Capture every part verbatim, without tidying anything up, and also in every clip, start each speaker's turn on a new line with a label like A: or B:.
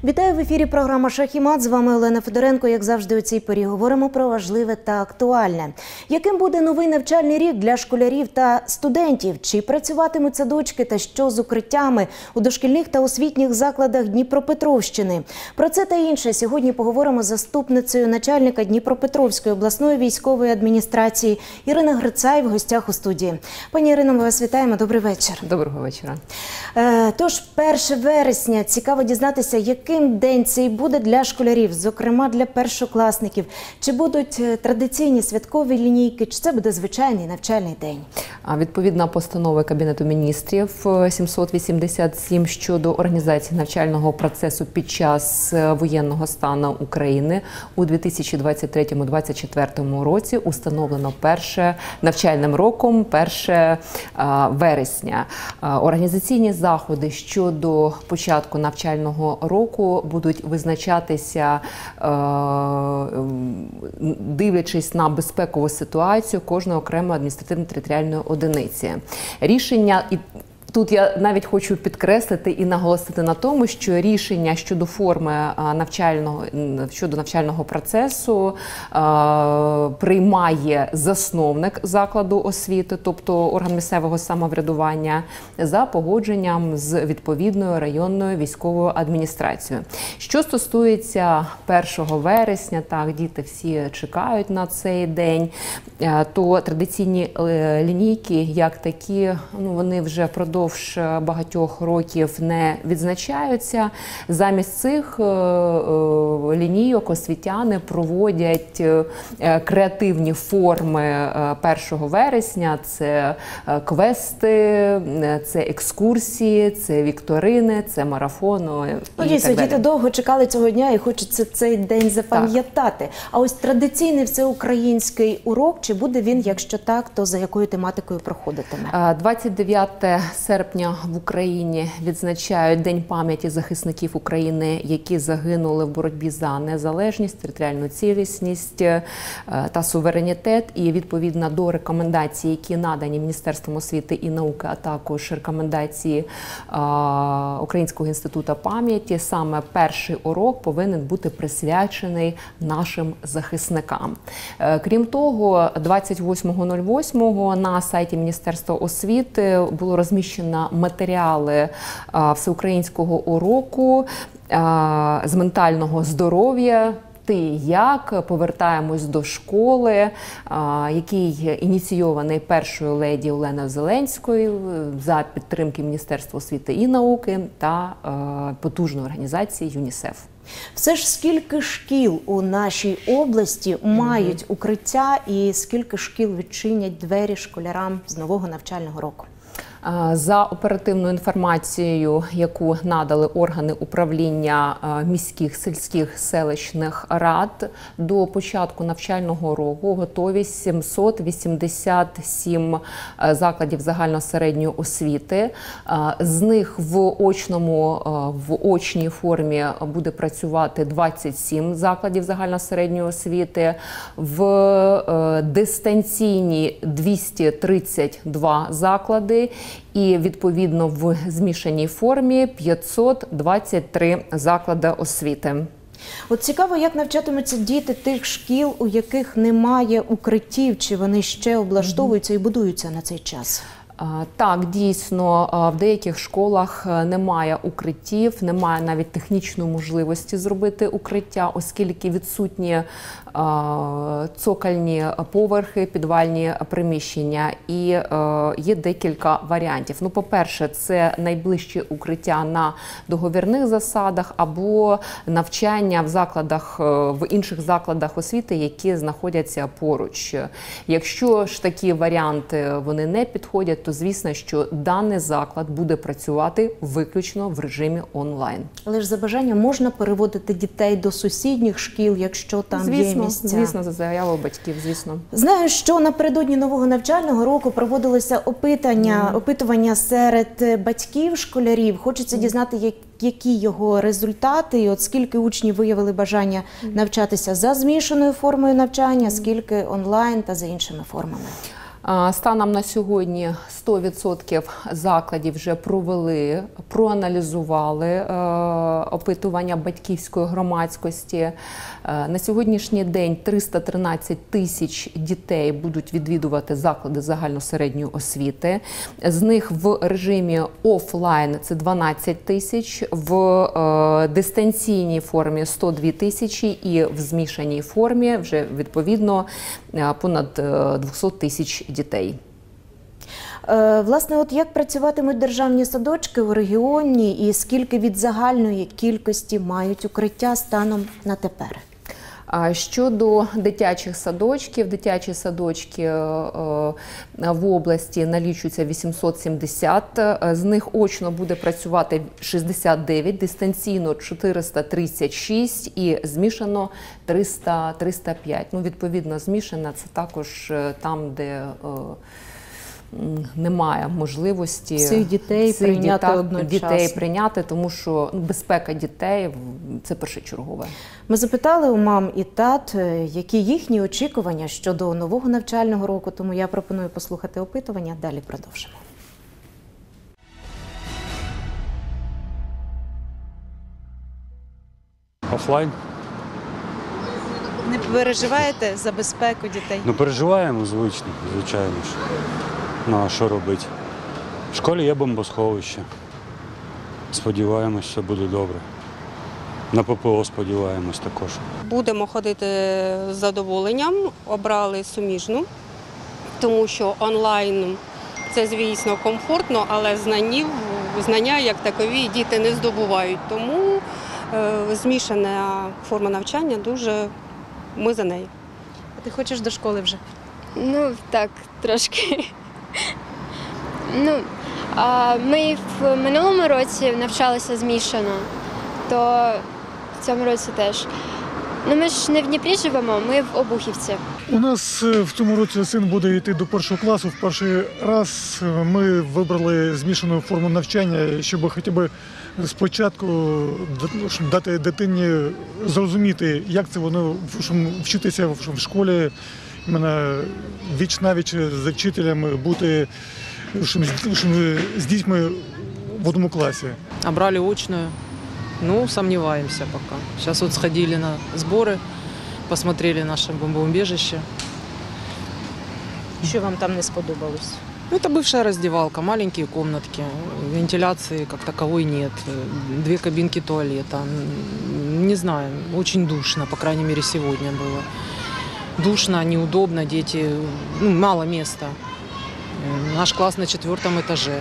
A: Вітаю в ефірі програма «Шах і мат». З вами Олена Федоренко. Як завжди у цій порі говоримо про важливе та актуальне. Яким буде новий навчальний рік для школярів та студентів? Чи працюватимуть садочки та що з укриттями у дошкільних та освітніх закладах Дніпропетровщини? Про це та інше сьогодні поговоримо з заступницею начальника Дніпропетровської обласної військової адміністрації Ірина Грицай в гостях у студії. Пані Ірино, ми вас вітаємо. Добрий вечір.
B: Доброго вечора.
A: Тож, перше вересня. Цікаво дізнатися, яким день цей буде для школярів, зокрема для першокласників. Чи будуть традиційні святкові лінійки, чи це буде звичайний навчальний день?
B: Відповідна постанова Кабінету міністрів сімсот вісімдесят сім щодо організації навчального процесу під час воєнного стану України у дві тисячі двадцять третьому - двадцять четвертому році установлено перше навчальним роком перше вересня. Організаційні заходи щодо початку навчального року будуть визначатися, дивлячись на безпекову ситуацію кожної окремої адміністративно-територіальної одиниці. Рішення і Тут я навіть хочу підкреслити і наголосити на тому, що рішення щодо форми навчального, щодо навчального процесу е, приймає засновник закладу освіти, тобто орган місцевого самоврядування, за погодженням з відповідною районною військовою адміністрацією. Що стосується першого вересня, так, діти всі чекають на цей день, то традиційні лінійки, як такі, ну, вони вже впродовж багатьох років не відзначаються. Замість цих лінійок освітяни проводять креативні форми першого вересня. Це квести, це екскурсії, це вікторини, це марафони.
A: Ну, дійсно, діти довго чекали цього дня і хочеться цей день запам'ятати. А ось традиційний всеукраїнський урок, чи буде він, якщо так, то за якою тематикою проходитиме?
B: двадцять дев'ятого серпня в Україні відзначають День пам'яті захисників України, які загинули в боротьбі за незалежність, територіальну цілісність та суверенітет. І відповідно до рекомендацій, які надані Міністерством освіти і науки, а також рекомендації Українського інституту пам'яті, саме перший урок повинен бути присвячений нашим захисникам. Крім того, двадцять восьмого восьмого на сайті Міністерства освіти було розміщено матеріали всеукраїнського уроку з ментального здоров'я. Ти як? Повертаємось до школи, який ініційований першою леді Оленою Зеленською за підтримки Міністерства освіти і науки та потужної організації ЮНІСЕФ.
A: Все ж скільки шкіл у нашій області мають mm-hmm. укриття і скільки шкіл відчинять двері школярам з нового навчального року?
B: За оперативною інформацією, яку надали органи управління міських, сільських, селищних рад, до початку навчального року готові сімсот вісімдесят сім закладів загальносередньої освіти. З них в очному, в очній формі буде працювати двадцять сім закладів загальносередньої освіти, в дистанційній двісті тридцять два заклади, і, відповідно, в змішаній формі п'ятсот двадцять три заклади освіти.
A: От цікаво, як навчатимуться діти тих шкіл, у яких немає укриттів, чи вони ще облаштовуються mm-hmm. і будуються на цей час?
B: Так, дійсно, в деяких школах немає укриттів, немає навіть технічної можливості зробити укриття, оскільки відсутні цокольні поверхи, підвальні приміщення. І є декілька варіантів. Ну, по-перше, це найближче укриття на договірних засадах або навчання в закладах, в інших закладах освіти, які знаходяться поруч. Якщо ж такі варіанти вони не підходять, то звісно, що даний заклад буде працювати виключно в режимі онлайн.
A: Але ж за бажанням можна переводити дітей до сусідніх шкіл, якщо там
B: звісно,
A: є місця?
B: Звісно, за заявою батьків, звісно.
A: Знаю, що напередодні нового навчального року проводилося опитання, mm. опитування серед батьків школярів. Хочеться mm. дізнати, як які його результати, і от скільки учнів виявили бажання навчатися за змішаною формою навчання, скільки онлайн та за іншими формами?
B: Станом на сьогодні сто відсотків закладів вже провели, проаналізували е, опитування батьківської громадськості. Е, на сьогоднішній день триста тринадцять тисяч дітей будуть відвідувати заклади загальносередньої освіти. З них в режимі офлайн це дванадцять тисяч, в е, дистанційній формі сто дві тисячі і в змішаній формі вже відповідно понад двісті тисяч дітей.
A: Власне, от як працюватимуть державні садочки у регіоні і скільки від загальної кількості мають укриття станом на тепер?
B: Щодо дитячих садочків, дитячі садочки в області налічуються вісімсот сімдесят, з них очно буде працювати шістдесят дев'ять, дистанційно чотириста тридцять шість і змішано триста, триста п'ять. Ну, відповідно, змішана це також там, де немає можливості
A: всіх дітей
B: всіх
A: прийняти
B: дітей,
A: одночасно.
B: дітей прийняти, тому що ну, безпека дітей – це першочергове.
A: Ми запитали у мам і тат, які їхні очікування щодо нового навчального року, тому я пропоную послухати опитування, далі продовжимо.
C: Офлайн.
D: Не переживаєте за безпеку дітей?
C: Ну, переживаємо, звично, звичайно ж. Ну, а що робити? В школі є бомбосховище. Сподіваємось, що буде добре. На ППО сподіваємось також.
E: Будемо ходити з задоволенням, обрали суміжну, тому що онлайн це, звісно, комфортно, але знанів, знання як такові діти не здобувають. Тому е, змішана форма навчання дуже, ми за неї.
D: А ти хочеш до школи вже?
F: Ну, так, трошки. Ну, а ми в минулому році навчалися змішано, то в цьому році теж. Ну, ми ж не в Дніпрі живемо, ми в Обухівці.
G: У нас в цьому році син буде йти до першого класу. В перший раз ми вибрали змішану форму навчання, щоб хоча б спочатку дати дитині зрозуміти, як це воно вчитися в школі, віч-навіч з вчителями, бути з дітьми в одному класі.
H: Обрали очную. Ну, сомневаемся пока. Сейчас вот сходили на сборы, посмотрели наше бомбоубежище.
D: Що вам там не сподобалось?
H: Ну, это бывшая раздевалка, маленькие комнатки, вентиляции как таковой нет, две кабинки туалета. Не знаю, очень душно, по крайней мере, сегодня было. Душно, неудобно, дети, ну, мало места. Наш класс на четвертом этаже.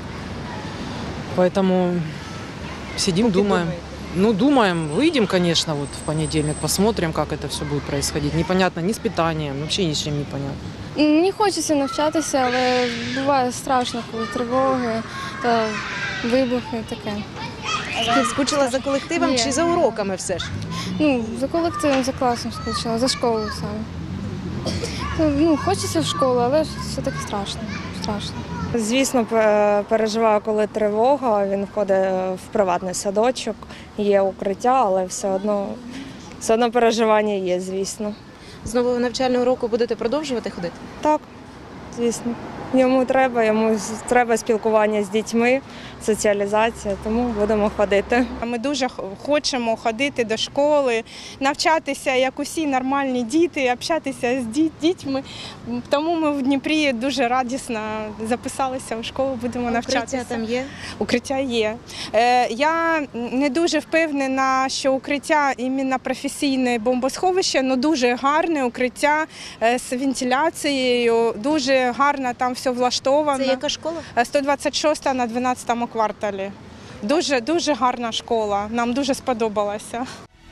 H: Поэтому сидим,
D: Поки
H: думаем.
D: думаєте?
H: Ну, думаем, выйдем, конечно, вот в понедельник, посмотрим, как это все будет происходить. Непонятно ни с питанием, вообще ничем не понятно.
F: Мені хочеться навчатися, але буває страшно, коли тривоги та вибухи таке.
D: Ти скучила за колективом
F: Ні.
D: чи за уроками все ж?
F: Ну, за колективом, за класом скучила, за школою саме. Ну, хочеться в школу, але все-таки страшно. страшно.
I: Звісно, переживаю, коли тривога, він входить в приватний садочок, є укриття, але все одно, все одно переживання є, звісно.
D: З нового навчального року будете продовжувати ходити?
I: Так, звісно. Йому треба, йому треба спілкування з дітьми, соціалізація, тому будемо ходити.
J: Ми дуже хочемо ходити до школи, навчатися, як усі нормальні діти, общатися з дітьми. Тому ми в Дніпрі дуже радісно записалися в школу, будемо навчатися.
D: Укриття там є?
J: Укриття є. Е, я не дуже впевнена, що укриття іменно професійне бомбосховище, але дуже гарне укриття з вентиляцією, дуже гарно там все влаштовано.
D: Це яка школа?
J: сто двадцять шоста на дванадцятому кварталі. Дуже, дуже гарна школа, нам дуже сподобалася.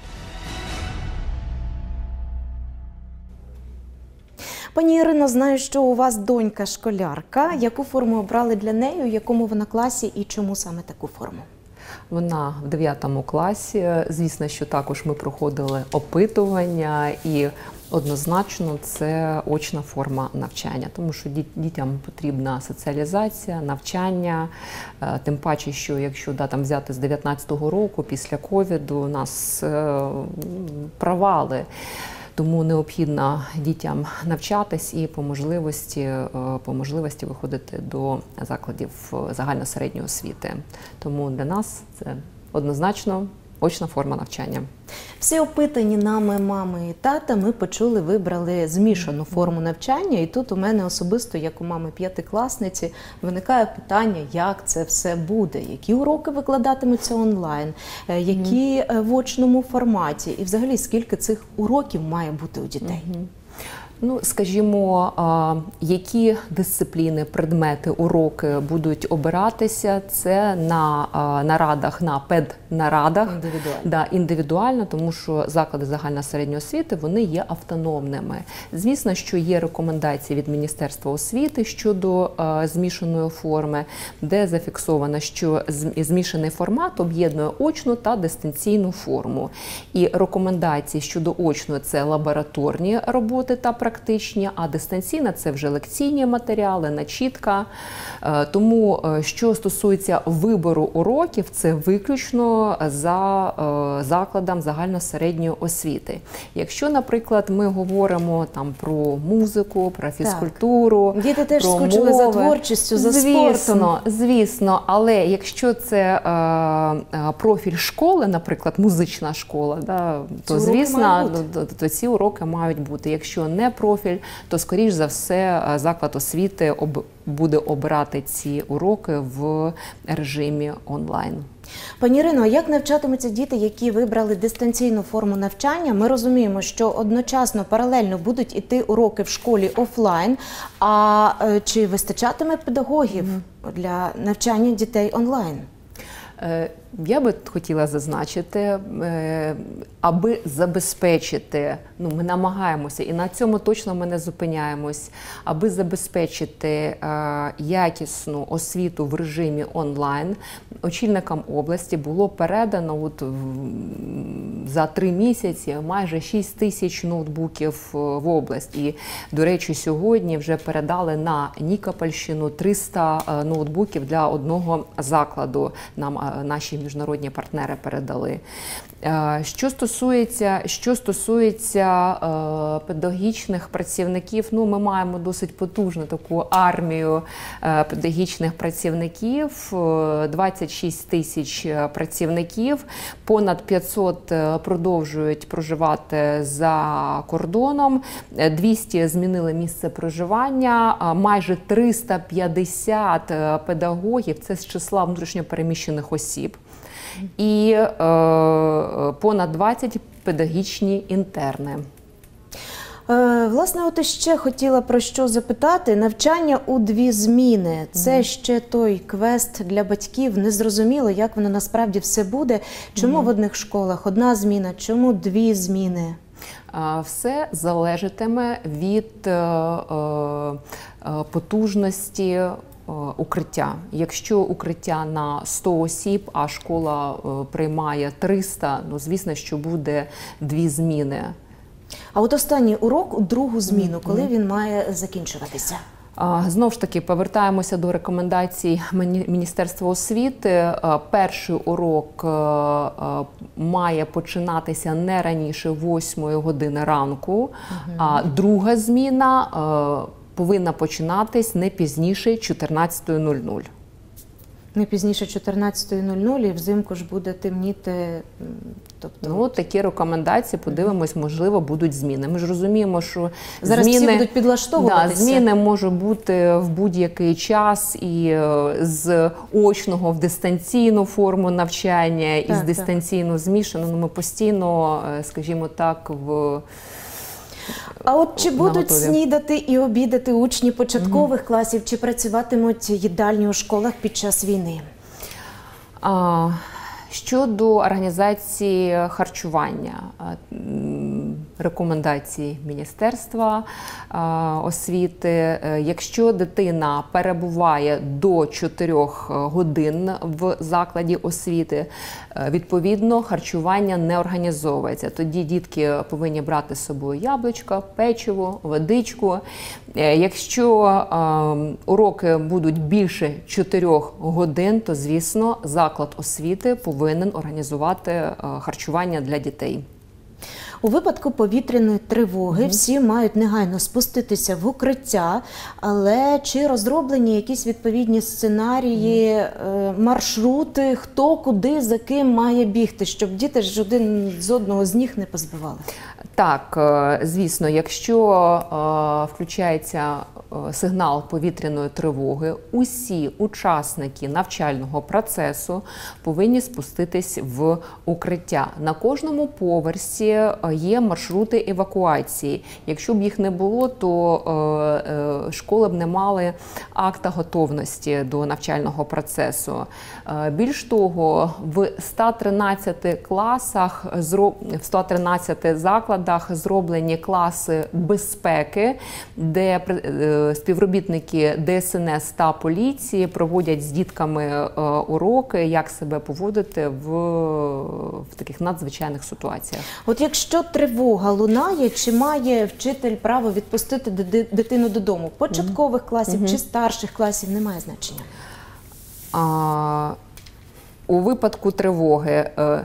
A: Пані Ірино, знаю, що у вас донька школярка. Яку форму обрали для неї, у якому вона класі і чому саме таку форму?
B: Вона в дев'ятому класі. Звісно, що також ми проходили опитування і однозначно це очна форма навчання, тому що дітям потрібна соціалізація, навчання, тим паче, що якщо да, там взяти з дев'ятнадцятого року, після ковіду, у нас провали. Тому необхідно дітям навчатись і по можливості, е, по можливості виходити до закладів загальносередньої освіти. Тому для нас це однозначно очна форма навчання.
A: Всі опитані нами мами і тата ми почули, вибрали змішану форму навчання. І тут у мене особисто, як у мами п'ятикласниці, виникає питання, як це все буде, які уроки викладатимуться онлайн, які в очному форматі і взагалі скільки цих уроків має бути у дітей.
B: Ну, скажімо, які дисципліни, предмети, уроки будуть обиратися, це на нарадах, на педнарадах,
A: індивідуально.
B: Да, індивідуально, тому що заклади загальної середньої освіти, вони є автономними. Звісно, що є рекомендації від Міністерства освіти щодо змішаної форми, де зафіксовано, що змішаний формат об'єднує очну та дистанційну форму. І рекомендації щодо очної – це лабораторні роботи та практичні, практичні, а дистанційна – це вже лекційні матеріали, начітка. Тому, що стосується вибору уроків, це виключно за закладом загальносередньої освіти. Якщо, наприклад, ми говоримо там про музику, про фізкультуру,
A: так. Діти теж
B: про
A: скучили
B: мови,
A: за творчістю, за
B: звісно,
A: спортом.
B: Звісно, але якщо це е, профіль школи, наприклад, музична школа, да, то, звісно, то, то ці уроки мають бути. Якщо не профіль, то, скоріш за все, заклад освіти об, буде обирати ці уроки в режимі онлайн.
A: Пані Ірино, а як навчатимуться діти, які вибрали дистанційну форму навчання? Ми розуміємо, що одночасно, паралельно будуть іти уроки в школі офлайн, а чи вистачатиме педагогів для навчання дітей онлайн?
B: Я би хотіла зазначити, аби забезпечити, ну ми намагаємося, і на цьому точно ми не зупиняємось, аби забезпечити якісну освіту в режимі онлайн, очільникам області було передано от за три місяці майже шість тисяч ноутбуків в область. І, до речі, сьогодні вже передали на Нікопольщину триста ноутбуків для одного закладу. Нам наші міжнародні партнери передали. Що стосується, що стосується е, педагогічних працівників, ну, ми маємо досить потужну таку армію е, педагогічних працівників, двадцять шість тисяч працівників, понад п'ятсот продовжують проживати за кордоном, двісті змінили місце проживання, майже триста п'ятдесят педагогів, це з числа внутрішньопереміщених осіб. І е, понад двадцять педагогічні інтерни.
A: Е, власне, от ще хотіла про що запитати. Навчання у дві зміни. Це mm-hmm. ще той квест для батьків. Незрозуміло, як воно насправді все буде. Чому mm-hmm. в одних школах одна зміна, чому дві зміни?
B: Все залежатиме від е, е, потужності укриття. Якщо укриття на сто осіб, а школа приймає триста, ну, звісно, що буде дві зміни.
A: А от останній урок у другу зміну, коли mm-hmm. він має закінчуватися?
B: Знову ж таки, повертаємося до рекомендацій Міністерства освіти. Перший урок має починатися не раніше восьмої години ранку, mm-hmm. а друга зміна повинна починатись не пізніше чотирнадцятої нуль нуль.
A: Не пізніше чотирнадцятої нуль нуль, і взимку ж буде темніти. Тобто...
B: Ну, такі рекомендації, подивимось, можливо, будуть зміни. Ми ж розуміємо, що
A: зараз
B: зміни,
A: всі будуть підлаштовуватися.
B: Да, зміни можуть бути в будь-який час і з очного в дистанційну форму навчання, і так, з дистанційну змішану. Ну, ми постійно, скажімо так, в...
A: А от чи будуть снідати і обідати учні початкових mm-hmm. класів, чи працюватимуть їдальні у школах під час війни?
B: А, щодо організації харчування, рекомендації Міністерства освіти, якщо дитина перебуває до чотирьох годин в закладі освіти, відповідно, харчування не організовується. Тоді дітки повинні брати з собою яблучко, печиво, водичку. Якщо е, уроки будуть більше чотирьох годин, то, звісно, заклад освіти повинен організувати е, харчування для дітей.
A: У випадку повітряної тривоги всі мають негайно спуститися в укриття, але чи розроблені якісь відповідні сценарії, е, маршрути, хто, куди, за ким має бігти, щоб діти ж один з одного з них не позбивали?
B: Так, е, звісно, якщо е, включається е, сигнал повітряної тривоги, усі учасники навчального процесу повинні спуститись в укриття. На кожному поверсі е, є маршрути евакуації. Якщо б їх не було, то е, е, школи б не мали акта готовності до навчального процесу. Е, більш того, в ста тринадцяти класах, в ста тринадцяти закладах зроблені класи безпеки, де співробітники Де Ес Ен Ес та поліції проводять з дітками уроки, як себе поводити в, в таких надзвичайних ситуаціях.
A: От якщо тривога лунає, чи має вчитель право відпустити дитину додому? Початкових класів
B: Мгм.
A: чи старших класів, немає значення?
B: А, у випадку тривоги е,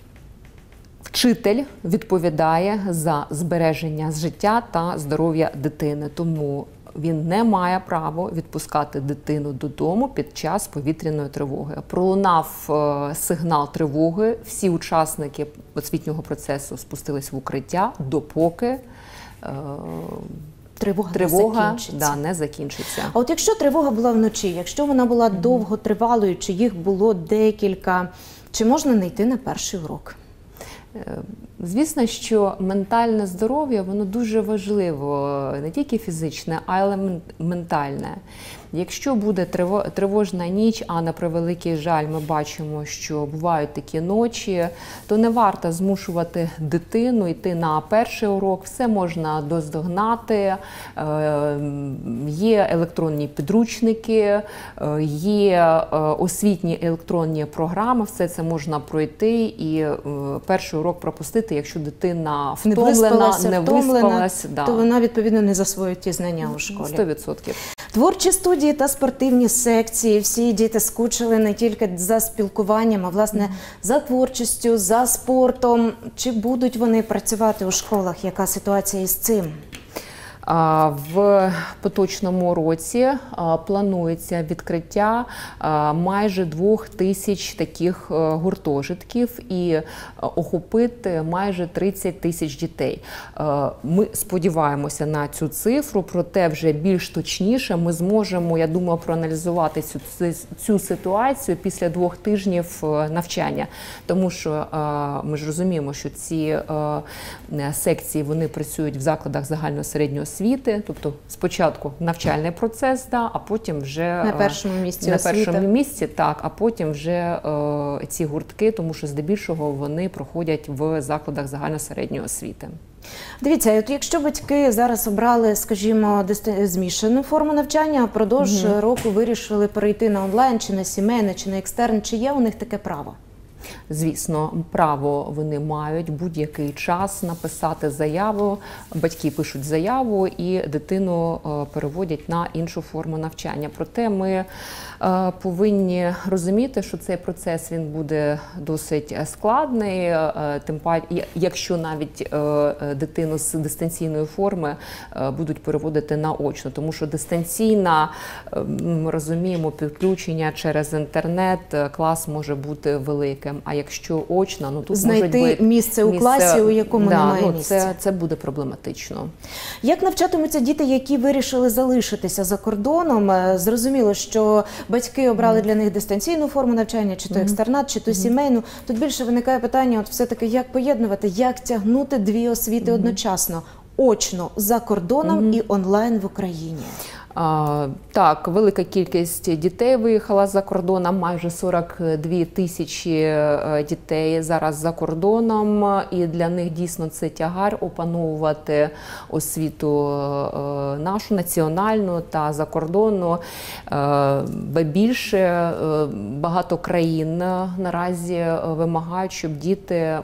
B: вчитель відповідає за збереження життя та здоров'я дитини, тому він не має права відпускати дитину додому під час повітряної тривоги. Пролунав е, сигнал тривоги, всі учасники освітнього процесу спустились в укриття, допоки е,
A: Тривога,
B: тривога
A: не закінчиться.
B: да, не закінчиться.
A: А от якщо тривога була вночі, якщо вона була mm-hmm. довготривалою, чи їх було декілька, чи можна не йти на перший урок?
B: Звісно, що ментальне здоров'я, воно дуже важливо, не тільки фізичне, а й ментальне. Якщо буде тривожна ніч, а на превеликий жаль ми бачимо, що бувають такі ночі, то не варто змушувати дитину йти на перший урок, все можна доздогнати, є електронні підручники, є освітні електронні програми, все це можна пройти і перший урок пропустити, якщо дитина втомлена,
A: не виспалася,
B: не виспалась,
A: то
B: да.
A: вона, відповідно, не засвоїть ті знання у школі.
B: сто відсотків.
A: Творчі студії та спортивні секції. Всі діти скучили не тільки за спілкуванням, а, власне, mm-hmm. за творчістю, за спортом. Чи будуть вони працювати у школах? Яка ситуація із цим?
B: В поточному році планується відкриття майже двох тисяч таких гуртожитків і охопити майже тридцять тисяч дітей. Ми сподіваємося на цю цифру, проте вже більш точніше ми зможемо, я думаю, проаналізувати цю, цю ситуацію після двох тижнів навчання. Тому що ми ж розуміємо, що ці секції, вони працюють в закладах загальної середньої освіти, тобто спочатку навчальний процес, да, а потім вже
A: на першому місці
B: на
A: освіти.
B: першому місці, так, а потім вже е, ці гуртки, тому що здебільшого вони проходять в закладах загальної середньої освіти.
A: Дивіться, от якщо батьки зараз обрали, скажімо, змішану форму навчання, а впродовж mm-hmm. року вирішили перейти на онлайн, чи на сімейне, чи на екстерн, чи є у них таке право?
B: Звісно, право вони мають будь-який час написати заяву, батьки пишуть заяву і дитину переводять на іншу форму навчання. Проте ми повинні розуміти, що цей процес він буде досить складний, тим паче, якщо навіть дитину з дистанційної форми будуть переводити на очно, тому що дистанційна, ми розуміємо, підключення через інтернет, клас може бути великим, а якщо очно, ну тут
A: знайти
B: може бути
A: місце у класі, у якому
B: да,
A: немає
B: ну,
A: місця.
B: Це, це буде проблематично.
A: Як навчатимуться діти, які вирішили залишитися за кордоном? Зрозуміло, що батьки обрали mm-hmm. для них дистанційну форму навчання, чи то mm-hmm. екстернат, чи то mm-hmm. сімейну. Тут більше виникає питання, от все-таки, як поєднувати, як тягнути дві освіти mm-hmm. одночасно? Очно за кордоном mm-hmm. і онлайн в Україні.
B: А, так, велика кількість дітей виїхала за кордоном, майже сорок дві тисячі дітей зараз за кордоном, і для них дійсно це тягар опановувати освіту нашу, національну та закордонну. Ба більше, багато країн наразі вимагають, щоб діти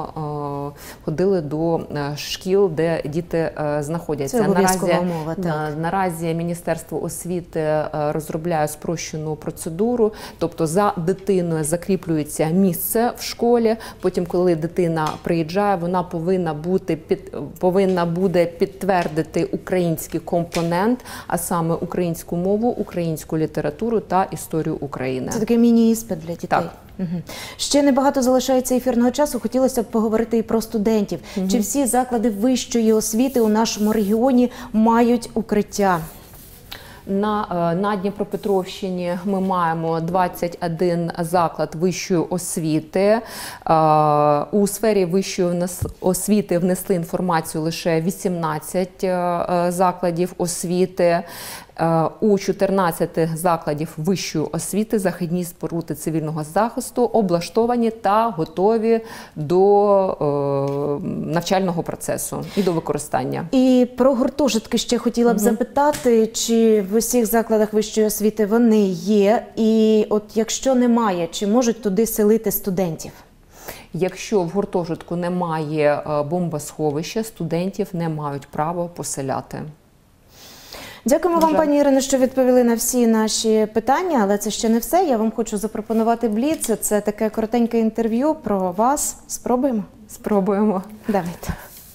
B: повноцінно ходили до шкіл, де діти знаходяться.
A: Це обов'язкова умова, так.
B: Наразі Міністерство освіти розробляє спрощену процедуру, тобто за дитиною закріплюється місце в школі, потім, коли дитина приїжджає, вона повинна бути під, повинна буде підтвердити український компонент, а саме українську мову, українську літературу та історію України.
A: Це такий міні-іспит для дітей.
B: Так.
A: Угу. Ще небагато залишається ефірного часу. Хотілося б поговорити і про студентів. Угу. Чи всі заклади вищої освіти у нашому регіоні мають укриття?
B: На, на Дніпропетровщині ми маємо двадцять один заклад вищої освіти. У сфері вищої освіти внесли інформацію лише вісімнадцять закладів освіти. У чотирнадцяти закладів вищої освіти захисні споруди цивільного захисту облаштовані та готові до е, навчального процесу і до використання.
A: І про гуртожитки ще хотіла б угу. запитати, чи в усіх закладах вищої освіти вони є, і от якщо немає, чи можуть туди селити студентів?
B: Якщо в гуртожитку немає бомбосховища, студентів не мають права поселяти.
A: Дякуємо вам, пані Ірино, що відповіли на всі наші питання, але це ще не все. Я вам хочу запропонувати бліц. Це таке коротеньке інтерв'ю про вас. Спробуємо?
B: Спробуємо.
A: Давайте.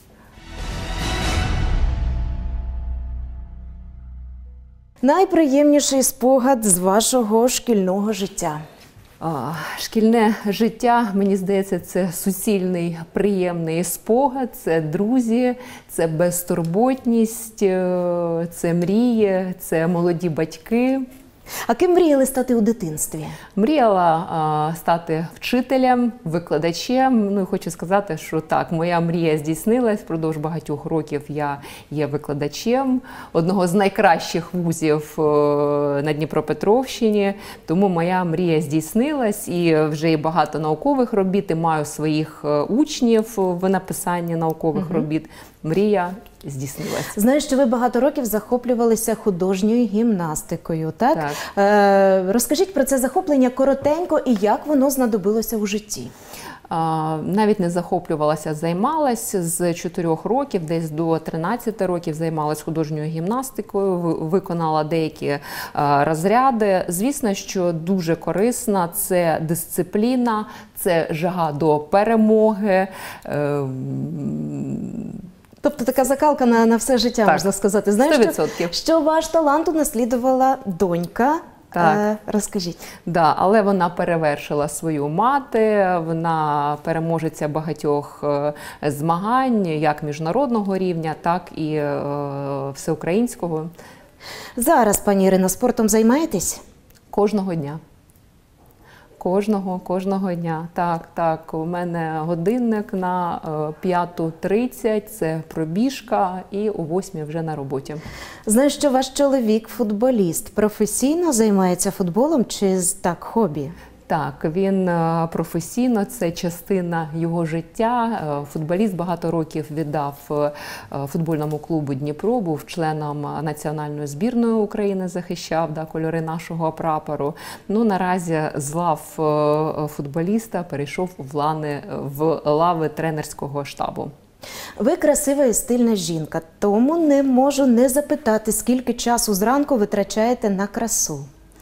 A: Найприємніший спогад з вашого шкільного життя?
B: Шкільне життя, мені здається, це суцільний приємний спогад, це друзі, це безтурботність, це мрії, це молоді батьки.
A: А ким мріяли стати у дитинстві?
B: Мріяла а, стати вчителем, викладачем. Ну і хочу сказати, що так, моя мрія здійснилась. Впродовж багатьох років я є викладачем одного з найкращих вузів на Дніпропетровщині. Тому моя мрія здійснилась, і вже є багато наукових робіт, і маю своїх учнів в написанні наукових угу. робіт. Мрія здійснилася.
A: Знаю, що ви багато років захоплювалися художньою гімнастикою, так?
B: Так.
A: Е, розкажіть про це захоплення коротенько і як воно знадобилося у житті.
B: Навіть не захоплювалася, займалася з чотирьох років, десь до тринадцяти років займалася художньою гімнастикою, виконала деякі розряди. Звісно, що дуже корисна, це дисципліна, це жага до перемоги.
A: Тобто така закалка на, на все життя, так, можна сказати. Знаєш,
B: сто відсотків.
A: Що, що ваш талант унаслідувала донька.
B: Так.
A: Е, розкажіть.
B: Да, але вона перевершила свою мати, вона переможеця багатьох е, змагань, як міжнародного рівня, так і е, всеукраїнського.
A: Зараз, пані Ірино, спортом займаєтесь?
B: Кожного дня. Кожного, кожного дня. Так, так. У мене годинник на п'яту тридцять, це пробіжка, і о восьмій вже на роботі.
A: Знаю, що ваш чоловік футболіст. Професійно займається футболом чи так, хобі?
B: Так, він професійно, це частина його життя. Футболіст багато років віддав футбольному клубу Дніпро, був членом національної збірної України, захищав да, кольори нашого прапору. Ну, наразі з лав футболіста перейшов в лави, в лави тренерського штабу.
A: Ви красива і стильна жінка, тому не можу не запитати, скільки часу зранку витрачаєте на красу.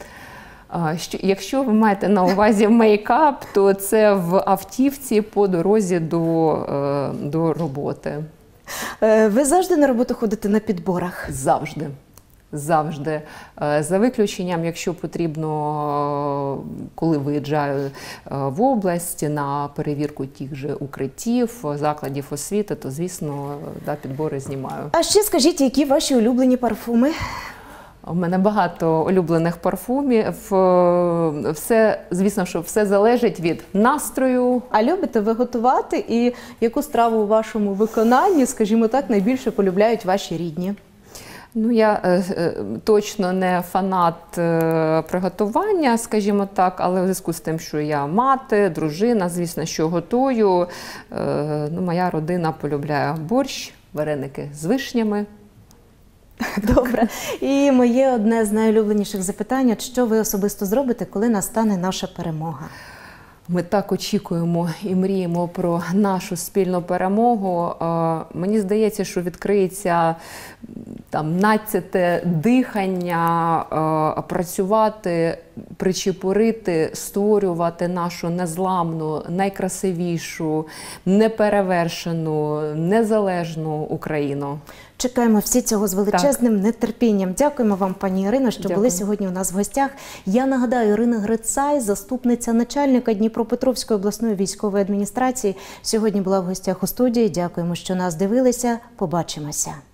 B: Якщо ви маєте на увазі мейкап, то це в автівці по дорозі до, до роботи.
A: Ви завжди на роботу ходите на підборах?
B: Завжди. Завжди. За виключенням, якщо потрібно, коли виїжджаю в область на перевірку тих же укриттів, закладів освіти, то, звісно, да, підбори знімаю.
A: А ще скажіть, які ваші улюблені парфуми?
B: У мене багато улюблених парфумів. Все, звісно, що все залежить від настрою.
A: А любите ви готувати? І яку страву у вашому виконанні, скажімо так, найбільше полюбляють ваші рідні?
B: Ну, я е, точно не фанат е, приготування, скажімо так, але в зв'язку з тим, що я мати, дружина, звісно, що готую. Е, ну, моя родина полюбляє борщ, вареники з вишнями.
A: Добре. І моє одне з найулюбленіших запитань, що ви особисто зробите, коли настане наша перемога?
B: Ми так очікуємо і мріємо про нашу спільну перемогу. Мені здається, що відкриється там надцяте дихання, е, працювати, причепурити, створювати нашу незламну, найкрасивішу, неперевершену, незалежну Україну.
A: Чекаємо всі цього з величезним так. нетерпінням. Дякуємо вам, пані Ірино, що Дякую. були сьогодні у нас в гостях. Я нагадаю, Ірина Грицай, заступниця начальника Дніпропетровської обласної військової адміністрації, сьогодні була в гостях у студії. Дякуємо, що нас дивилися. Побачимося.